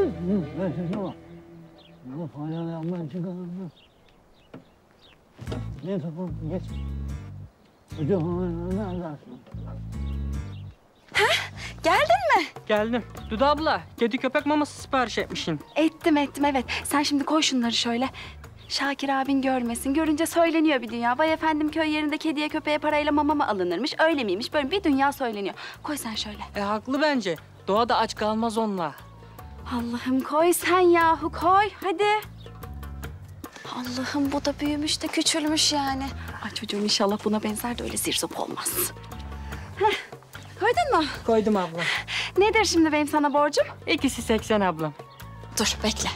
Geldin mi? Geldim. Dudu abla, kedi köpek maması sipariş etmişsin. Ettim evet. Sen şimdi koy şunları şöyle. Şakir abin görmesin. Görünce söyleniyor bir dünya. Vay efendim köy yerinde kediye köpeğe parayla mama mı alınırmış? Öyle miymiş? Böyle bir dünya söyleniyor. Koy sen şöyle. Haklı bence. Doğa da aç kalmaz onunla. Allah'ım koy sen yahu koy. Hadi. Allah'ım bu da büyümüş de küçülmüş yani. Ay çocuğum inşallah buna benzer de öyle zirzop olmaz. Heh. Koydun mu? Koydum abla. Nedir şimdi benim sana borcum? İkisi 80 ablam. Dur bekle.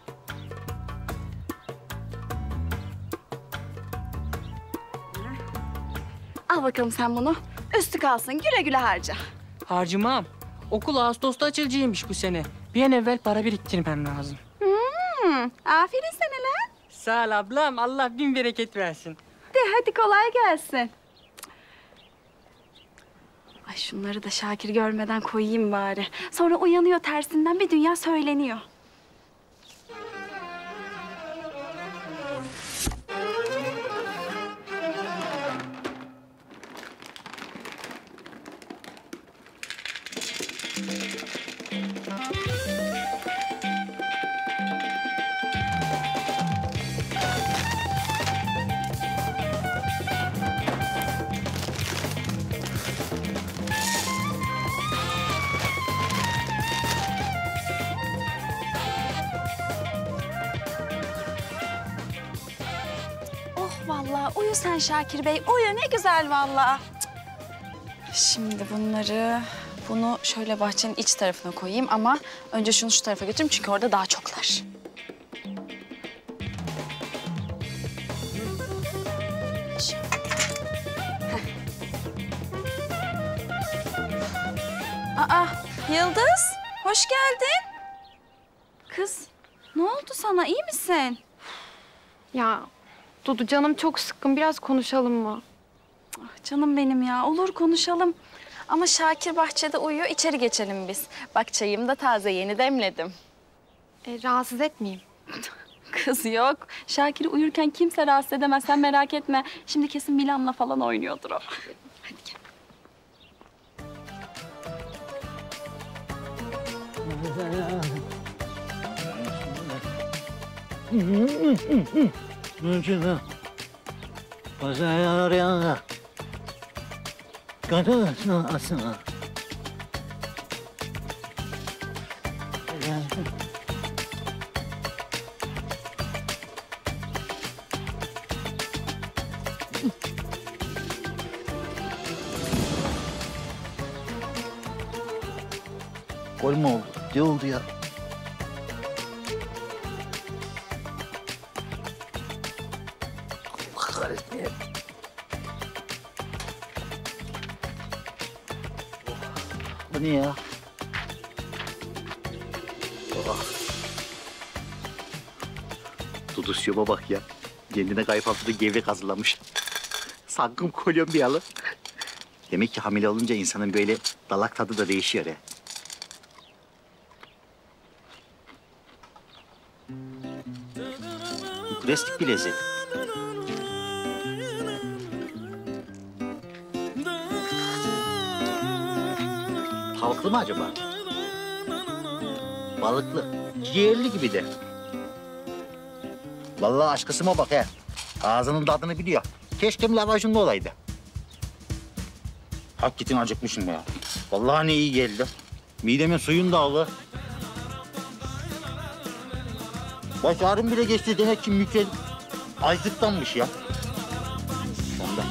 Al bakalım sen bunu. Üstü kalsın güle güle harca. Harcımam. Okul Ağustos'ta açılacakmış bu sene. Bir an evvel para biriktirmem lazım. Aferin sana lan. Sağ ol ablam. Allah bin bereket versin. De hadi kolay gelsin. Ay şunları da Şakir görmeden koyayım bari. Sonra uyanıyor tersinden bir dünya söyleniyor. Vallahi uyu sen Şakir Bey, uyu ne güzel vallahi. Şimdi bunu şöyle bahçenin iç tarafına koyayım ama önce şunu şu tarafa götüreyim çünkü orada daha çoklar. Aa, Yıldız, hoş geldin. Kız, ne oldu sana, iyi misin? Ya Dudu canım çok sıkkın. Biraz konuşalım mı? Ah, canım benim ya. Olur konuşalım. Ama Şakir bahçede uyuyor. İçeri geçelim biz. Bak çayım da taze. Yeni demledim. Rahatsız etmeyeyim. Kız yok. Şakir'i uyurken kimse rahatsız edemez. Sen merak etme. Şimdi kesin Milan'la falan oynuyordur o. Hadi gel. Mümkün Başa yarayana. Kadın asına. Gol mü oldu? Ne oldu ya? Bu ne ya? Dudusyoma bak ya. Kendine kayfaltıda gevrek hazırlamış. Saggım Kolombiyalı. Demek ki hamile olunca insanın böyle dalak tadı da değişiyor ya. Plastik bir lezzet. Tavuklu mu acaba? Balıklı, ciğerli gibi de. Vallahi aşkısıma bak he. Ağzının tadını biliyor. Keşke lavajında olaydı. Hakikaten acıkmışım ya. Vallahi ne iyi geldi. Midemin suyunu da aldı. Baş ağrım bile geçti. Demek ki mükemmel açlıktanmış ya. Ondan.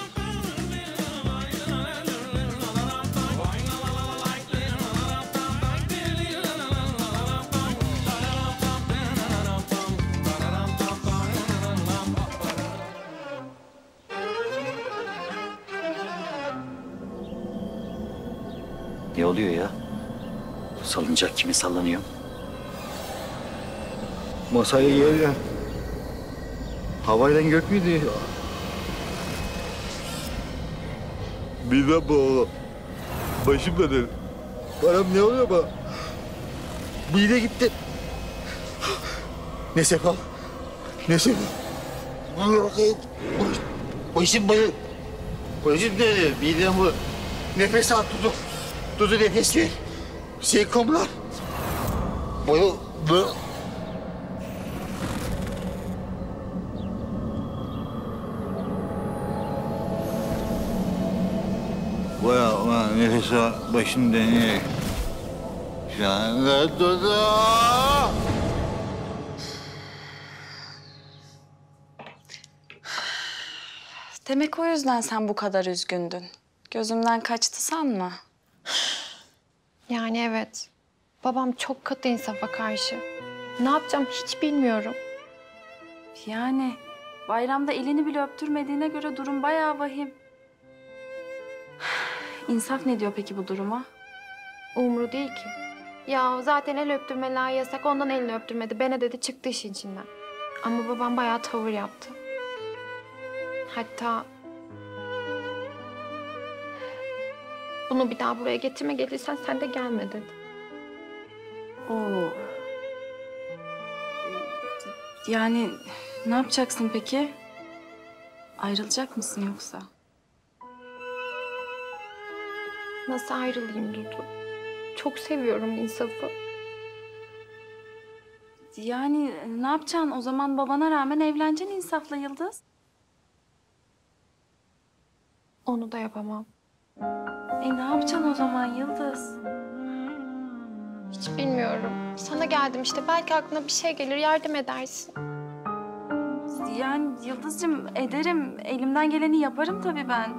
Ne oluyor ya? Salıncak kimi sallanıyor? Masaya yerle. Havayla gök müydü? Bir de bu. Başım dönür. Param ne oluyor bu? Mide gitti. Ne Sefa? Ne Sefa? Başım bayım. Başım dönüyor. Midem bu. Nefes al Dudu. Dudu nefes ver. Şey komlar. Boyu. Baya nefes al. Başım dönüyor. Şu anda Dudu. Demek o yüzden sen bu kadar üzgündün. Gözümden kaçtı sanma. Yani evet. Babam çok katı insafa karşı. Ne yapacağım hiç bilmiyorum. Yani bayramda elini bile öptürmediğine göre durum bayağı vahim. İnsaf ne diyor peki bu duruma? Umru değil ki. Ya zaten el öptürmeler yasak. Ondan elini öptürmedi. Bana dedi çıktı işin içinden. Ama babam bayağı tavır yaptı. Hatta... Bunu bir daha buraya getirme, gelirsen sen de gelme dedi. Oo. Yani ne yapacaksın peki? Ayrılacak mısın yoksa? Nasıl ayrılayım Dudu? Çok seviyorum insafı. Yani ne yapacaksın? O zaman babana rağmen evleneceksin İnsaf'la Yıldız. Onu da yapamam. Ne yapacaksın o zaman Yıldız? Hiç bilmiyorum. Sana geldim işte. Belki aklına bir şey gelir, yardım edersin. Yani Yıldız'cığım ederim. Elimden geleni yaparım tabii ben.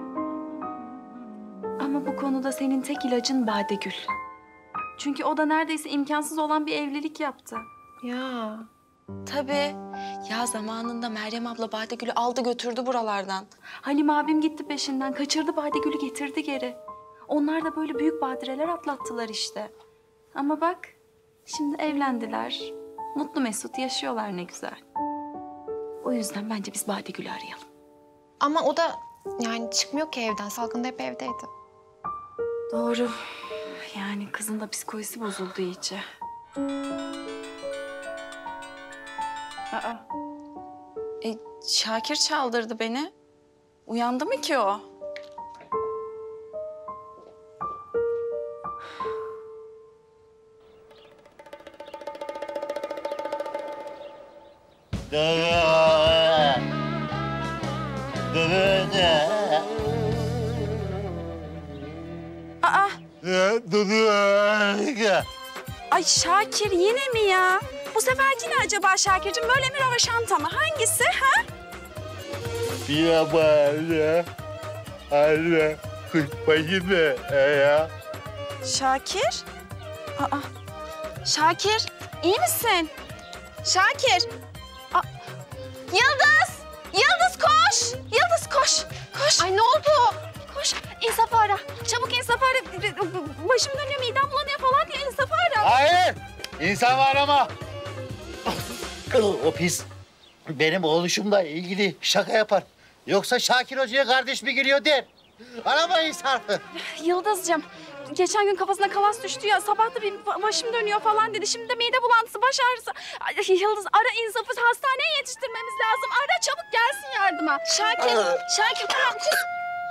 Ama bu konuda senin tek ilacın Badegül. Çünkü o da neredeyse imkansız olan bir evlilik yaptı. Ya. Tabii. Ya zamanında Meryem abla Badegül'ü aldı götürdü buralardan. Halim abim gitti peşinden, kaçırdı Badegül'ü getirdi geri. Onlar da böyle büyük badireler atlattılar işte. Ama bak, şimdi evlendiler. Mutlu mesut yaşıyorlar ne güzel. O yüzden bence biz Badegül'ü arayalım. Ama o da yani çıkmıyor ki evden. Salgında hep evdeydi. Doğru. Yani kızın da psikolojisi bozuldu iyice. Aa. Şakir çaldırdı beni. Uyandı mı ki o? Aa. Ay Şakir yine mi ya? Bu seferki ne acaba Şakir'cim? Böyle mi rövaşanta mı? Hangisi ha? Yabancı. Anne. Kuşbaşı ne ya? Şakir? Aa. Şakir iyi misin? Şakir. Aa. Yıldız! Yıldız koş! Yıldız koş! Koş! Ay ne oldu? Koş! İnsaf'ı ara. Çabuk İnsaf'ı ara. Başım dönüyor, midem bulanıyor falan diye İnsaf'ı ara. Hayır! İnsan arama. O pis benim oğluşumla ilgili şaka yapar. Yoksa Şakir Hoca'ya kardeş mi giriyor der. Arama İnsaf'ı. Yıldız'cığım, geçen gün kafasına kalas düştü ya. Sabah da bir başım dönüyor falan dedi. Şimdi de mide bulantısı, baş ağrısı. Ay, Yıldız ara İnsaf'ı hastaneye yetiştirmemiz lazım. Ara çabuk gelsin yardıma. Şakir tamam kız.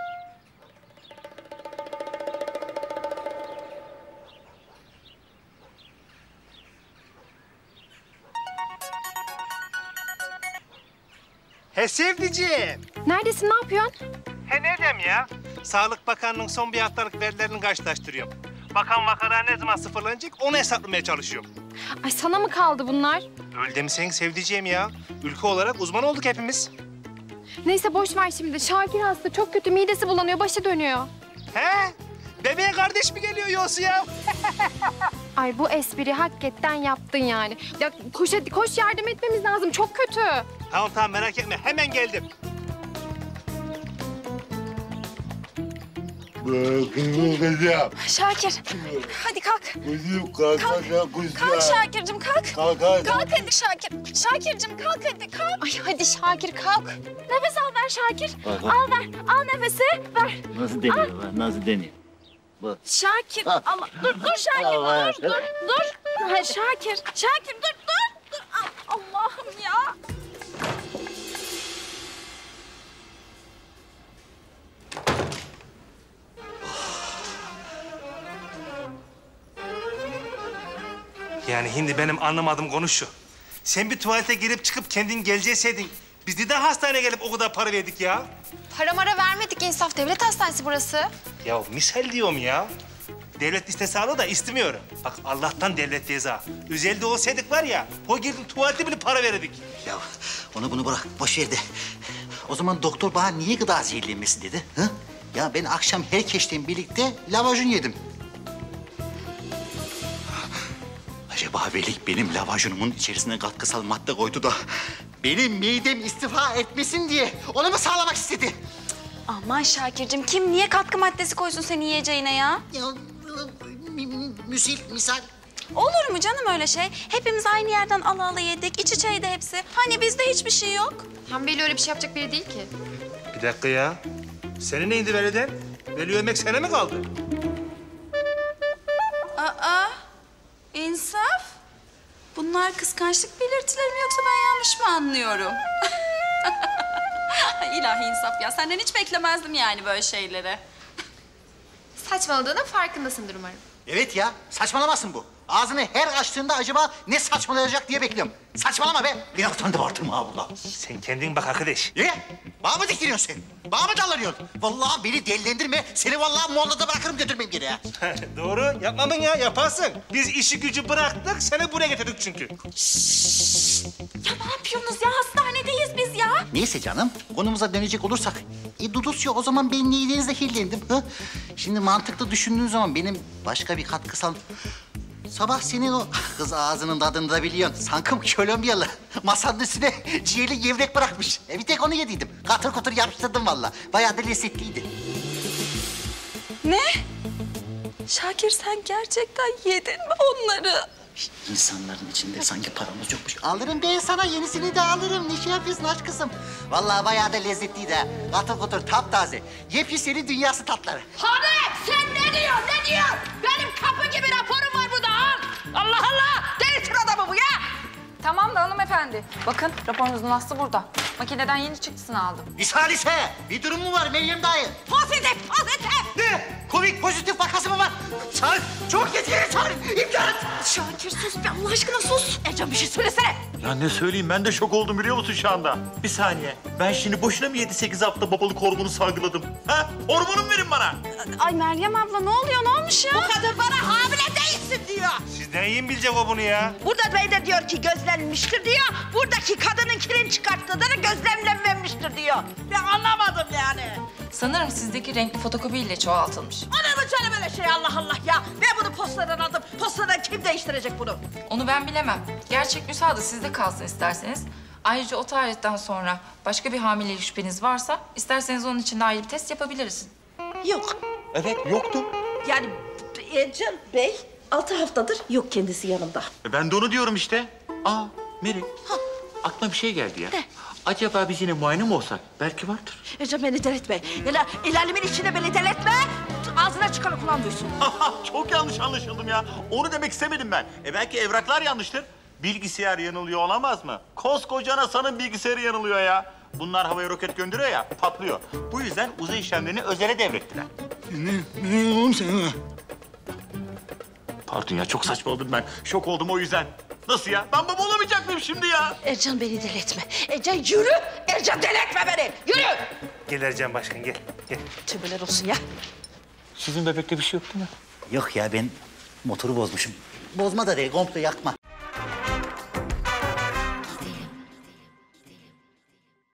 He Sevdiciğim. Neredesin, ne yapıyorsun? He nerede ya? Sağlık Bakanlığı'nın son bir haftalık verilerini karşılaştırıyorum. Bakan vakalar ne zaman sıfırlanacak onu hesaplamaya çalışıyorum. Ay sana mı kaldı bunlar? Öyle demiyorsun Sevdiciğim ya. Ülke olarak uzman olduk hepimiz. Neyse boş ver şimdi. Şakir hasta, çok kötü. Midesi bulanıyor, başı dönüyor. He? Bebeğe kardeş mi geliyor Yosu ya? Ay bu espri hakikaten yaptın yani. Ya koş hadi koş, yardım etmemiz lazım. Çok kötü. Tamam merak etme hemen geldim. Kızım. Şakir, hadi kalk. Kızım kalk. Kalk Şakir'cim kalk. Kalk. Kalk hadi Şakir. Şakir'cim kalk hadi kalk. Ay hadi Şakir kalk. Nefes al ver Şakir. Kalk. Al ver. Al nefesi. Ver. Nasıl deniyor lan? Nasıl deniyor? Bu. Şakir. Ah. Allah. Dur Şakir. Allah. Dur. Şakir, Şakir dur. Allah'ım ya. Yani şimdi benim anlamadığım konu şu. Sen bir tuvalete girip çıkıp kendin gelecekseydin biz neden hastaneye gelip o kadar para verdik ya? Para mara vermedik insaf. Devlet hastanesi burası. Ya misal diyorum ya. Devlet listesi alıyor da istemiyorum. Bak Allah'tan devlet ceza. Özelde olsaydık var ya, o girdim tuvalete bile para verirdik. Ya onu bunu bırak, boş ver de. O zaman doktor bana niye gıda zehirlenmesi dedi? Hı? Ya ben akşam herkesle birlikte lavajun yedim. Acaba Velik benim lavajunumun içerisine katkısal madde koydu da... ...benim midem istifa etmesin diye onu mu sağlamak istedi? Aman Şakir'cim kim niye katkı maddesi koysun senin yiyeceğine ya? Ya, misal. Olur mu canım öyle şey? Hepimiz aynı yerden ala yedik. İç içeydi hepsi. Hani bizde hiçbir şey yok. Hem Veli öyle bir şey yapacak biri değil ki. Bir dakika ya. Senin neydi Veli'den? Veli ölmek sana mı kaldı? Aa, insaf. Bunlar kıskançlık belirtileri mi yoksa ben yanlış mı anlıyorum? İlahi insaf ya. Senden hiç beklemezdim yani böyle şeyleri. Saçmaladığının farkındasındır umarım. Evet ya, saçmalamasın bu. Ağzını her açtığında acaba ne saçmalayacak diye bekliyorum. Saçmalama be. Beni utandı bağırtırma ha burada. Sen kendin bak arkadaş. Niye? Bana mı dikiliyorsun sen? Bana mı dallanıyorsun? Vallahi beni delilendirme. Seni vallahi Muğla'da bırakırım götürmem geri ha. Doğru. Yapmamın ya, yaparsın. Biz işi gücü bıraktık, seni buraya getirdik çünkü. Ya ne yapıyorsunuz ya? Hastanedeyiz biz ya. Neyse canım, konumuza dönecek olursak. Dudusya o zaman ben neyden zehirlendim? Ha? Şimdi mantıklı düşündüğün zaman benim başka bir katkısal... Sabah senin o kız ağzının tadını da biliyorsun. Sankım Kolombiyalı. Masanın üstüne ciğerli gevrek bırakmış. Bir tek onu yediydim. Katır kutur yapıştırdım vallahi. Bayağı da lezzetliydi. Ne? Şakir sen gerçekten yedin mi onları? İnsanların içinde sanki paramız yokmuş. Alırım ben sana, yenisini de alırım. Ne şey yapıyorsun aşk kızım? Vallahi bayağı da lezzetliydi ha. Katır kutur, taptaze. Yepyeni dünyası tatları. Hanım sen ne diyorsun ne diyorsun? Benim kapı gibi raporum var burada al. Allah Allah delitin adamı bu ya. Tamam da hanımefendi. Bakın raporunuzun aslı burada. Makineden yeni çıktısını aldım. Salise, bir durum mu var Meryem dayı? Pozitif. Ne? Covid pozitif vakası mı var? Çağır, çok yetkili çağır. İmdat! Şakir sus be Allah aşkına sus. Ecem bir şey söylesene. Ya ne söyleyeyim, ben de şok oldum biliyor musun şu anda? Bir saniye, ben şimdi boşuna mı 7-8 hafta babalık hormonu salgıladım? Ha? Hormonum verin bana. Ay Meryem abla ne oluyor? Ne olmuş ya? Bu kadın bana hamile değilsin diyor. Sizden iyi mi bilecek o bunu ya? Burada bey de diyor ki gözlenmiştir diyor. Buradaki kadının kirin çıkarttığında gözlemlenmemiştir diyor. Ben anlamadım yani. Sanırım sizdeki renkli fotokopiyle çoğaltılmış. Ana mı canım öyle şey Allah Allah ya. Ben bunu postadan aldım. Postadan kim değiştirecek bunu? Onu ben bilemem. Gerçek nüsha da sizde kalsın isterseniz. Ayrıca o tarihten sonra başka bir hamilelik şüpheniz varsa... ...isterseniz onun için de ayrı bir test yapabiliriz. Yok. Evet, yoktu. Yani Ercan Bey 6 haftadır yok kendisi yanımda. Ben de onu diyorum işte. Aa, Meri. Aklıma bir şey geldi ya. Acaba biz yine muayene mi olsak? Belki vardır. Ercan beni delirtme. El alemin içinde beni delirtme. Ağzına çıkanı kulağın duysun. Çok yanlış anlaşıldım ya. Onu demek istemedim ben. Belki evraklar yanlıştır. Bilgisayar yanılıyor olamaz mı? Koskoca NASA'nın bilgisayarı yanılıyor ya. Bunlar havaya roket gönderiyor ya, patlıyor. Bu yüzden uzay işlemlerini özele devrettiler. Ne oğlum sen ha? Pardon ya, çok saçmaladım ben. Şok oldum o yüzden. Nasıl ya? Ben baba olamayacak mıyım şimdi ya? Ercan beni delirtme. Ercan yürü. Ercan delirtme beni. Yürü. Gel Ercan Başkan gel. Gel. Tövbeler olsun ya. Sizin bebekte bir şey yok değil mi? Yok ya, ben motoru bozmuşum. Bozma da değil, komple yakma.